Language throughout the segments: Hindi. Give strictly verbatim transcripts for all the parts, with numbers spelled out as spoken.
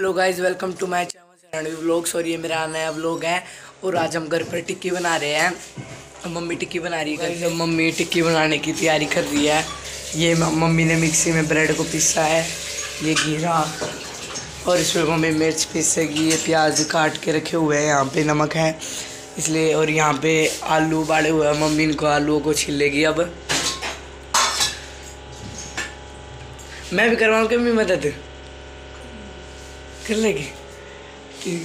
Hello guys, welcome to my channel vlogs. और ये मेरा नया व्लॉग है और आज हम घर पर टिक्की बना रहे हैं। मम्मी टिक्की बना रही है, घर मम्मी टिक्की बनाने की तैयारी कर रही है। ये मम्मी ने मिक्सी में ब्रेड को पीसा है, ये घीरा, और इसमें मम्मी मिर्च पीसेगी। ये प्याज काट के रखे हुए हैं, यहाँ पे नमक है इसलिए। और यहाँ पे आलू उबाले हुए हैं, मम्मी इनको आलूओं को छीलेगी। अब मैं भी करवाऊँ कि मम्मी मदद कर लेगी? ठीक।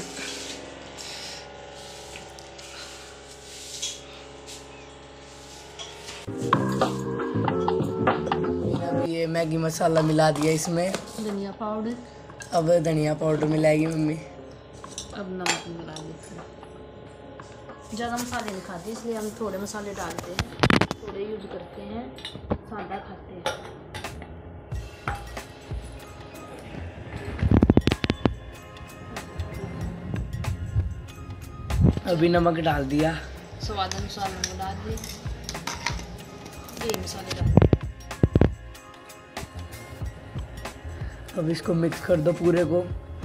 अब ये मैगी मसाला मिला दिया इसमें, धनिया पाउडर। अब धनिया पाउडर मिलाएगी मम्मी। अब नमक मिला देते हैं। ज़्यादा मसाले नहीं खाते इसलिए हम थोड़े मसाले डालते हैं, थोड़े यूज करते हैं, सादा खाते हैं। अभी नमक डाल दिया, स्वाद अनुसार नमक डाल दिए, यही मसाले डाल दिए। अब इसको मिक्स कर दो पूरे को।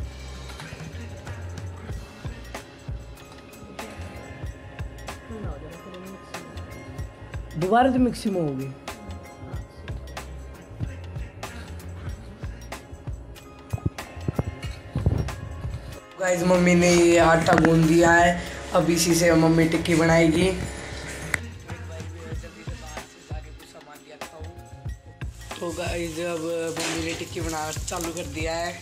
दोबारा तो मिक्सी में होगी। गाइस, मम्मी ने ये आटा गूंद दिया है, अब इसी से मम्मी टिक्की बनाएगी। तो गाइस, अब मम्मी ने टिक्की बनाना चालू कर दिया है।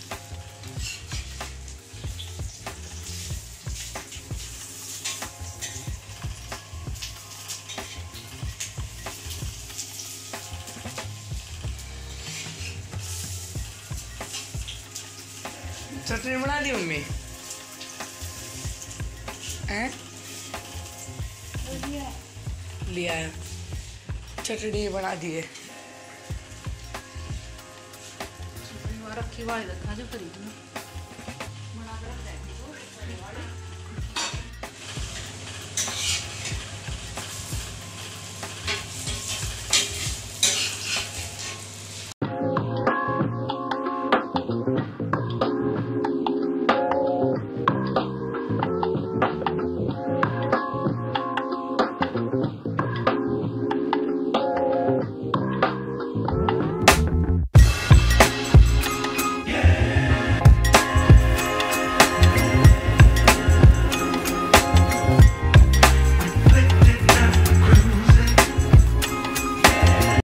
चटनी बना दी मम्मी हैं? लिया है, चटनी बना दी है। रखी वाली रखा जो खरीद में